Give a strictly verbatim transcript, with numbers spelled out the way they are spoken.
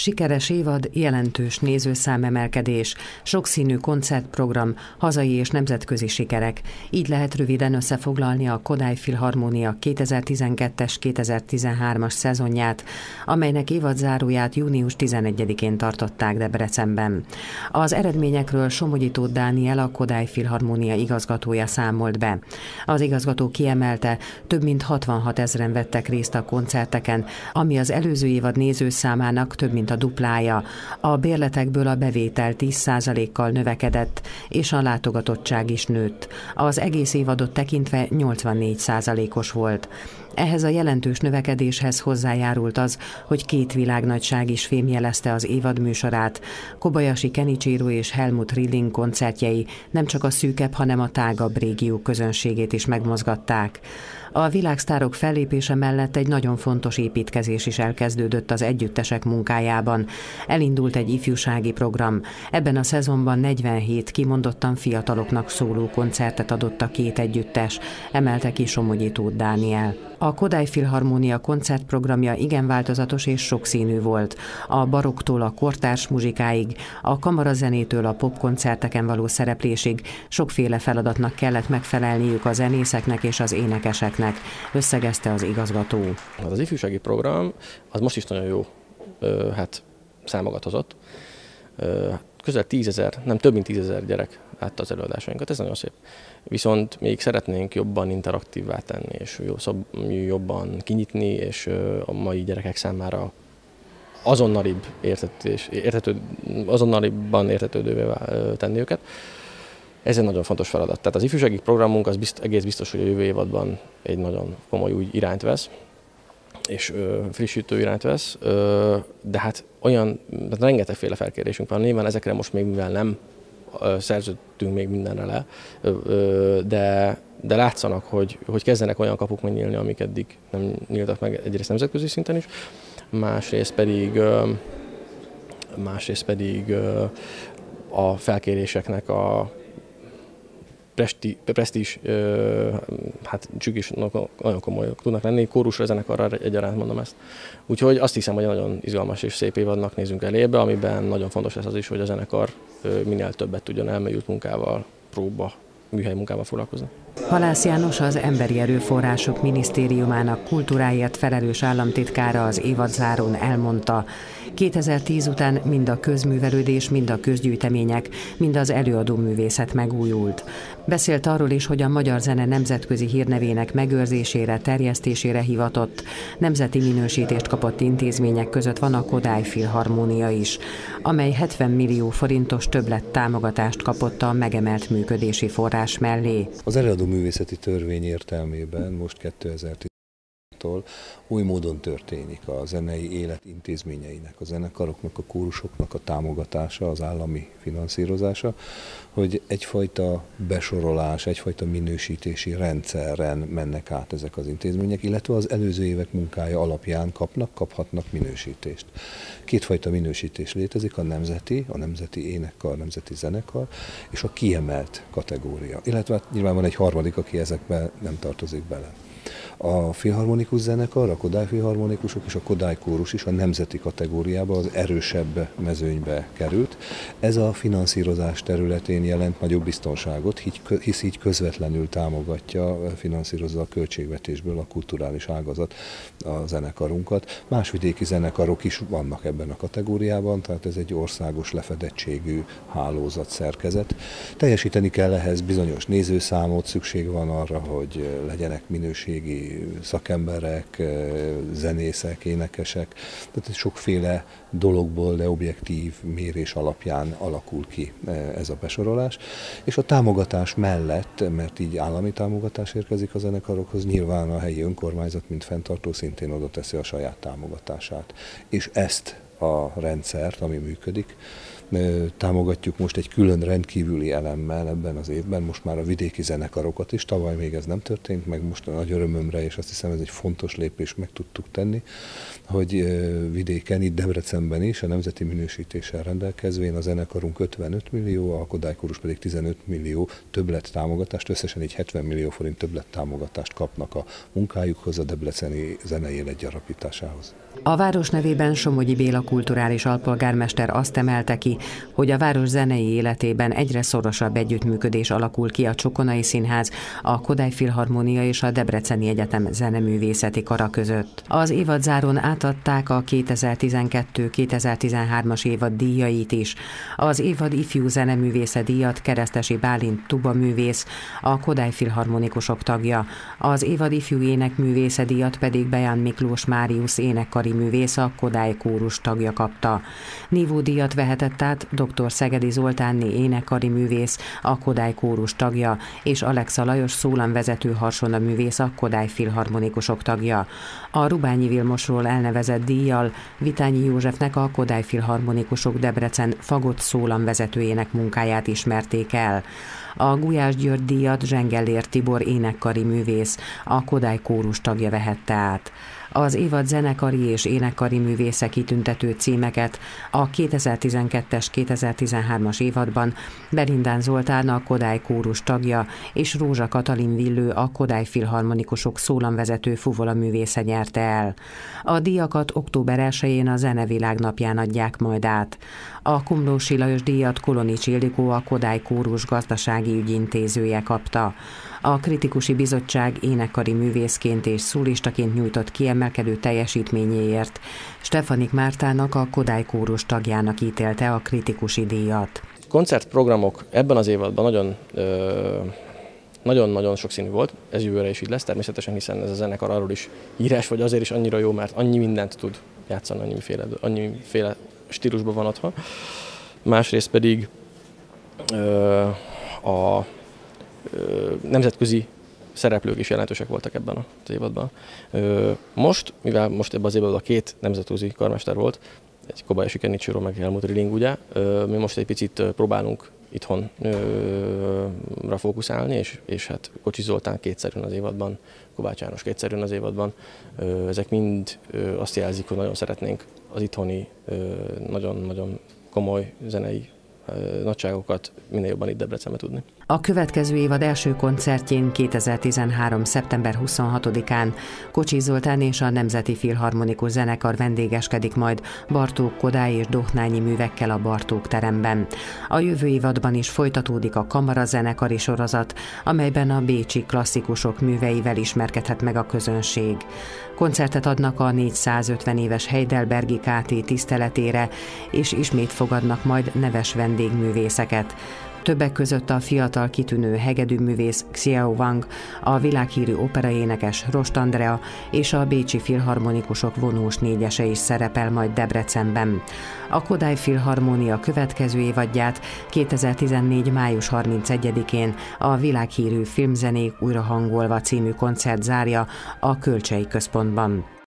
Sikeres évad, jelentős nézőszámemelkedés, sokszínű koncertprogram, hazai és nemzetközi sikerek. Így lehet röviden összefoglalni a Kodály Filharmónia kétezer-tizenkettes kétezer-tizenhármas szezonját, amelynek évadzáróját június tizenegyedikén tartották Debrecenben. Az eredményekről Somogyi Tóth Dániel, a Kodály Filharmónia igazgatója számolt be. Az igazgató kiemelte, több mint hatvanhat ezren vettek részt a koncerteken, ami az előző évad nézőszámának több mint a duplája. A bérletekből a bevétel tíz százalékkal növekedett, és a látogatottság is nőtt. Az egész évadot tekintve nyolcvannégy százalékos volt. Ehhez a jelentős növekedéshez hozzájárult az, hogy két világnagyság is fémjelezte az évad műsorát. Kobayashi Kenichiro és Helmut Rilling koncertjei nem csak a szűkebb, hanem a tágabb régió közönségét is megmozgatták. A világsztárok fellépése mellett egy nagyon fontos építkezés is elkezdődött az együttesek munkájában. Elindult egy ifjúsági program. Ebben a szezonban negyvenhét kimondottan fiataloknak szóló koncertet adott a két együttes, emelte ki Somogyi Tóth Dániel. A Kodály Filharmónia koncertprogramja igen változatos és sokszínű volt. A barokktól a kortárs muzsikáig, a kamarazenétől a popkoncerteken való szereplésig sokféle feladatnak kellett megfelelniük a zenészeknek és az énekeseknek, összegezte az igazgató. Az ifjúsági program az most is nagyon jó hát, számokat hozott. Közel tízezer, nem több mint tízezer gyerek látta az előadásainkat, ez nagyon szép. Viszont még szeretnénk jobban interaktívvá tenni, és jobban kinyitni, és a mai gyerekek számára azonnalibb értetés, értető, azonnalibban értetődővé tenni őket. Ez egy nagyon fontos feladat. Tehát az ifjúsági programunk az bizt, egész biztos, hogy a jövő évadban egy nagyon komoly új irányt vesz, és ö, frissítő irányt vesz, ö, de hát olyan, hát rengetegféle felkérésünk van. Nyilván ezekre most még mivel nem ö, szerződtünk még mindenre le, ö, ö, de, de látszanak, hogy, hogy kezdenek olyan kapuk megnyílni, amik eddig nem nyíltak meg egyrészt nemzetközi szinten is, másrészt pedig, ö, másrészt pedig ö, a felkéréseknek a presztízs, hát csük is nagyon komolyak tudnak lenni, kórusra, zenekarra egyaránt mondom ezt. Úgyhogy azt hiszem, hogy nagyon izgalmas és szép évadnak nézünk elébe, amiben nagyon fontos lesz az is, hogy a zenekar minél többet tudjon elmélyült munkával, próba, műhely munkával foglalkozni. Halász János, az Emberi Erőforrások Minisztériumának kultúráért felelős államtitkára az évadzárón elmondta, kétezer-tíz után mind a közművelődés, mind a közgyűjtemények, mind az előadóművészet megújult. Beszélt arról is, hogy a magyar zene nemzetközi hírnevének megőrzésére, terjesztésére hivatott, nemzeti minősítést kapott intézmények között van a Kodály Filharmónia is, amely hetven millió forintos többlet támogatást kapott a megemelt működési forrás mellé. Az előadóművészeti törvény értelmében most kétezer-tíztől új módon történik a zenei élet intézményeinek, a zenekaroknak, a kórusoknak a támogatása, az állami finanszírozása, hogy egyfajta besorolás, egyfajta minősítési rendszeren mennek át ezek az intézmények, illetve az előző évek munkája alapján kapnak, kaphatnak minősítést. Kétfajta minősítés létezik, a nemzeti, a nemzeti énekkar, a nemzeti zenekar, és a kiemelt kategória. Illetve nyilván van egy harmadik, aki ezekben nem tartozik bele. A filharmonikus zenekar, a Kodály filharmonikusok és a Kodály kórus is a nemzeti kategóriába, az erősebb mezőnybe került. Ez a finanszírozás területén jelent nagyobb biztonságot, hisz így közvetlenül támogatja, finanszírozza a költségvetésből a kulturális ágazat a zenekarunkat. Más vidéki zenekarok is vannak ebben a kategóriában, tehát ez egy országos lefedettségű hálózat szerkezet. Teljesíteni kell ehhez bizonyos nézőszámot, szükség van arra, hogy legyenek minőségi szakemberek, zenészek, énekesek, tehát sokféle dologból, de objektív mérés alapján alakul ki ez a besorolás. És a támogatás mellett, mert így állami támogatás érkezik a zenekarokhoz, nyilván a helyi önkormányzat, mint fenntartó szintén oda teszi a saját támogatását. És ezt a rendszert, ami működik, támogatjuk most egy külön rendkívüli elemmel ebben az évben, most már a vidéki zenekarokat is, tavaly még ez nem történt, meg most a nagy örömömre, és azt hiszem ez egy fontos lépés, meg tudtuk tenni, hogy vidéken, itt Debrecenben is, a nemzeti minősítéssel rendelkezvén a zenekarunk ötvenöt millió, a Kodály kórus pedig tizenöt millió többlet támogatást, összesen egy hetven millió forint többlet támogatást kapnak a munkájukhoz, a debreceni zenei élet gyarapításához. A város nevében Somogyi Béla kulturális alpolgármester azt emelte ki, hogy a város zenei életében egyre szorosabb együttműködés alakul ki a Csokonai Színház, a Kodály Filharmónia és a Debreceni Egyetem zeneművészeti kara között. Az évadzárón átadták a kétezer-tizenkettő-kétezer-tizenhármas évad díjait is. Az évad ifjú zeneművésze díjat Keresztesi Bálint tubaművész, a Kodály Filharmonikusok tagja, az évad ifjú énekművésze díjat pedig Bejan Miklós Máriusz énekkari művész, a Kodály kórus tagja kapta. Nívódíjat vehetett át dr. Szegedi Zoltánné énekkari művész, a Kodály kórus tagja, és Alexa Lajos szólamvezető harsona művész, a Kodály Filharmonikusok tagja. A Rubányi Vilmosról elnevezett díjjal Vitányi Józsefnek, a Kodály Filharmonikusok Debrecen fagott szólamvezetőjének munkáját ismerték el. A Gulyás György díjat Zsengellér Tibor énekkari művész, a Kodály kórus tagja vehette át. Az évad zenekari és énekkari művésze kitüntető címeket a kétezer-tizenkettes-kétezer-tizenhármas évadban Berindán Zoltán, a Kodály kórus tagja, és Rózsa Katalin Villő, a Kodály Filharmonikusok szólamvezető fuvola művésze nyerte el. A díjakat október elsején a Zenevilág napján adják majd át. A Komlósi Lajos díjat Kolonics Ildikó, a Kodály kórus gazdasági ügyintézője kapta. A Kritikusi Bizottság énekkari művészként és szólistaként nyújtott kiemelkedő teljesítményéért Stefanik Mártának, a Kodály kórus tagjának ítélte a Kritikusi díjat. Koncertprogramok ebben az évadban nagyon nagyon-nagyon sokszínű volt, ez jövőre is így lesz természetesen, hiszen ez a zenekar arról is híres, vagy azért is annyira jó, mert annyi mindent tud játszani, annyiféle, annyiféle stílusban van otthon. Másrészt pedig ö, a ö, nemzetközi szereplők is jelentősek voltak ebben az évadban. Ö, most, mivel most ebben az évadban a két nemzetközi karmester volt, egy Kobayashi Kenichiro meg Helmut Rilling, ugye, ö, mi most egy picit próbálunk itthonra fókuszálni, és, és hát Kocsis Zoltán kétszerűen az évadban, Kovács János kétszerűen az évadban. Ezek mind azt jelzik, hogy nagyon szeretnénk az itthoni nagyon-nagyon komoly zenei nagyságokat minél jobban itt Debrecenbe tudni. A következő évad első koncertjén kétezer-tizenhárom. szeptember huszonhatodikán Kocsis Zoltán és a Nemzeti Filharmonikus Zenekar vendégeskedik majd Bartók Kodály és Dohnányi művekkel a Bartók teremben. A jövő évadban is folytatódik a kamarazenekari sorozat, amelyben a bécsi klasszikusok műveivel ismerkedhet meg a közönség. Koncertet adnak a négyszázötven éves Heidelbergi ká té tiszteletére, és ismét fogadnak majd neves vendégművészeket. Többek között a fiatal kitűnő hegedűművész Xiao Wang, a világhírű operaénekes Rost Andrea és a bécsi filharmonikusok vonós négyese is szerepel majd Debrecenben. A Kodály Filharmónia következő évadját kétezer-tizennégy. május harmincegyedikén a világhírű Filmzenék újrahangolva című koncert zárja a Kölcsey Központban.